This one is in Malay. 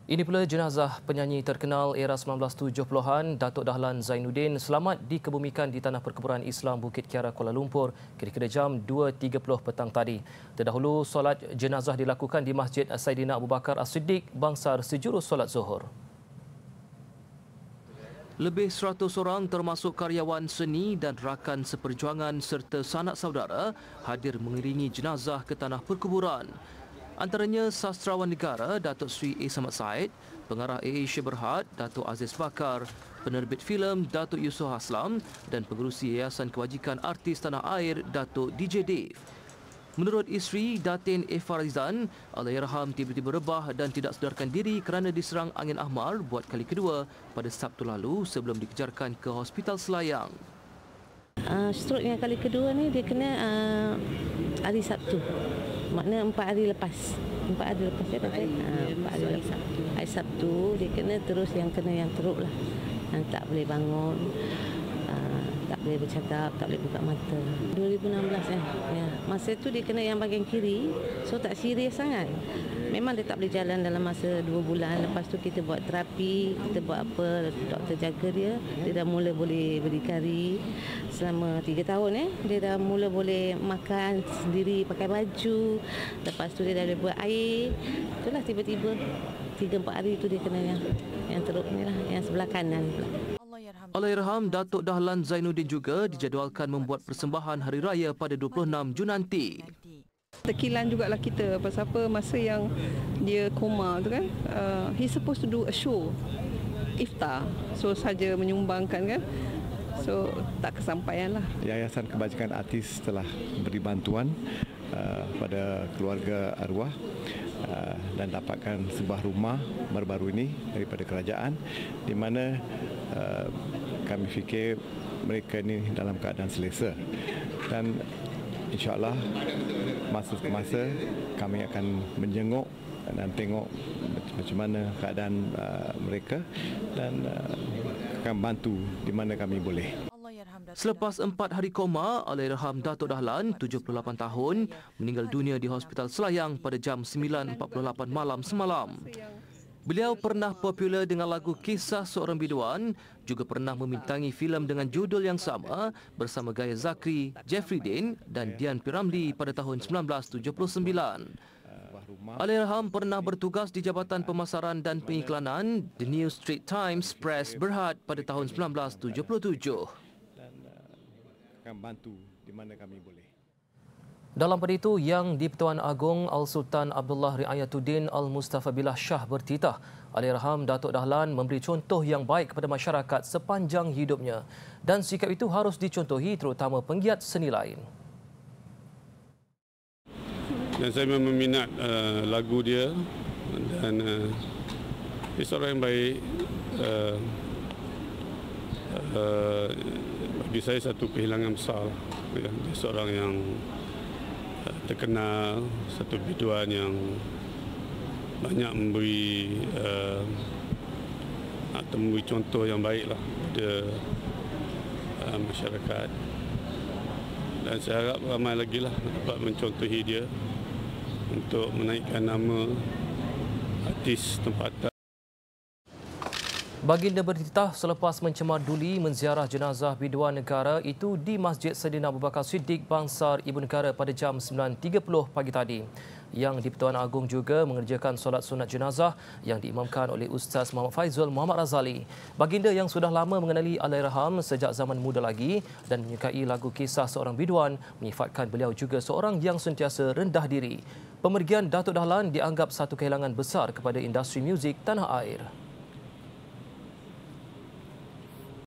Ini pula jenazah penyanyi terkenal era 1970-an, Datuk Dahlan Zainuddin selamat dikebumikan di Tanah Perkuburan Islam Bukit Kiara, Kuala Lumpur kira-kira jam 2.30 petang tadi. Terdahulu, solat jenazah dilakukan di Masjid Saidina Abu Bakar As-Siddiq Bangsar sejurus solat Zuhur. Lebih 100 orang termasuk karyawan seni dan rakan seperjuangan serta sanak saudara hadir mengiringi jenazah ke Tanah Perkuburan. Antaranya sastrawan negara Datuk Seri A. Samad Said, pengarah Asia Berhad Datuk Aziz Bakar, penerbit filem Datuk Yusof Haslam dan pengerusi Yayasan Kebajikan Artis Tanah Air Datuk DJ Dave. Menurut isteri Datin A. Farizan, Allahyarham tiba-tiba rebah dan tidak sedarkan diri kerana diserang angin ahmar buat kali kedua pada Sabtu lalu sebelum dikejarkan ke Hospital Selayang. Stroke yang kali kedua ni dia kena hari Sabtu. Maknanya 4 hari lepas. 4 hari lepas dia kata. 4 hari lepas. Hari Sabtu dia kena terus yang teruk lah. Yang tak boleh bangun. Tak boleh bercakap, tak boleh buka mata. 2016 ya. Masa tu dia kena yang bahagian kiri. So tak serius sangat. Memang dia tak boleh jalan dalam masa 2 bulan. Lepas tu kita buat terapi, kita buat apa, doktor jaga dia. Dia dah mula boleh berdikari selama 3 tahun. Dia dah mula boleh makan sendiri, pakai baju. Lepas tu dia dah boleh buat air. Itulah tiba-tiba 3-4 hari tu dia kena yang teruk ni lah, yang sebelah kanan pula. Allahyarham Datuk Dahlan Zainuddin juga dijadualkan membuat persembahan Hari Raya pada 26 Jun nanti. Tekilan jugalah kita pasal apa masa yang dia koma tu kan, he supposed to do a show iftar, so saja menyumbangkan kan, so tak kesampaian lah. Yayasan Kebajikan Artis telah beri bantuan pada keluarga arwah dan dapatkan sebuah rumah baru-baru ini daripada kerajaan, di mana kami fikir mereka ini dalam keadaan selesa, dan insya-Allah masa ke masa kami akan menjenguk dan tengok macam mana keadaan mereka dan akan bantu di mana kami boleh. Selepas 4 hari koma, Allahyarham Datuk Dahlan, 78 tahun, meninggal dunia di Hospital Selayang pada jam 9.48 malam semalam. Beliau pernah popular dengan lagu Kisah Seorang Biduan, juga pernah membintangi filem dengan judul yang sama bersama Gaya Zakri, Jeffrey Dean dan Dian Piramli pada tahun 1979. Allahyarham pernah bertugas di Jabatan Pemasaran dan Pengiklanan The New Straits Times Press Berhad pada tahun 1977. Dan akan bantu di mana kami boleh. Dalam pada itu, Yang di-Pertuan Agong Al-Sultan Abdullah Riayatuddin Al-Mustafa Billah Shah bertitah Allahyarham Datuk Dahlan memberi contoh yang baik kepada masyarakat sepanjang hidupnya dan sikap itu harus dicontohi terutama penggiat seni lain. Dan saya memang minat lagu dia dan dia seorang yang baik. Bagi saya satu kehilangan besar. Dia seorang yang terkenal, satu biduan yang banyak memberi atau memberi contoh yang baiklah kepada masyarakat, dan saya harap ramai lagi lah dapat mencontohi dia untuk menaikkan nama artis tempatan. Baginda bertitah selepas mencemar duli menziarah jenazah biduan negara itu di Masjid Saidina Abu Bakar Siddiq Bangsar Ibu Negara pada jam 9.30 pagi tadi. Yang di-Pertuan Agong juga mengerjakan solat sunat jenazah yang diimamkan oleh Ustaz Muhammad Faizul Muhammad Razali. Baginda yang sudah lama mengenali Allahyarham sejak zaman muda lagi dan menyukai lagu Kisah Seorang Biduan menyifatkan beliau juga seorang yang sentiasa rendah diri. Pemergian Datuk Dahlan dianggap satu kehilangan besar kepada industri muzik tanah air.